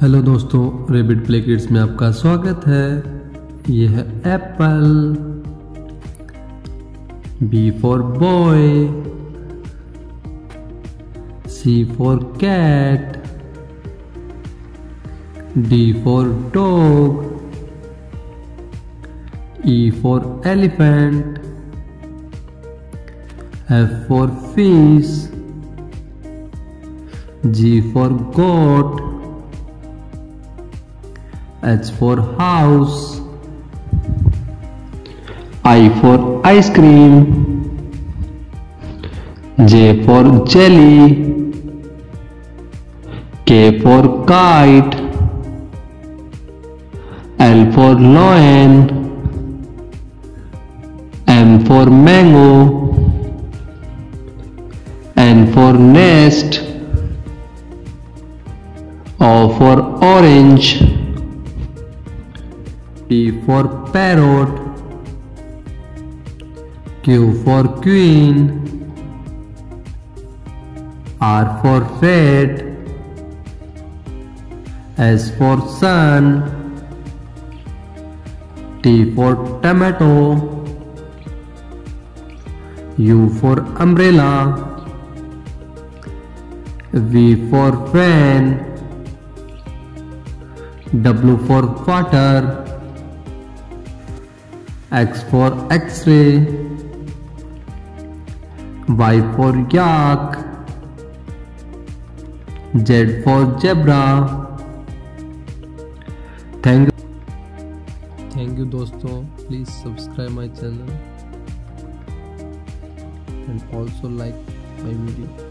Hello दोस्तों, rebate play kids में आपका स्वागत है। यह है apple. B for boy, C for cat, D for dog, E for elephant, F for fish, G for goat, H for house, I for ice cream, J for jelly, K for kite, L for lion, M for mango, N for nest, O for orange, P for parrot, Q for queen, R for red, S for sun, T for tomato, U for umbrella, V for fan, W for water, X for X-ray, Y for yak, Z for zebra। Thank you दोस्तों, please subscribe my channel and also like my video.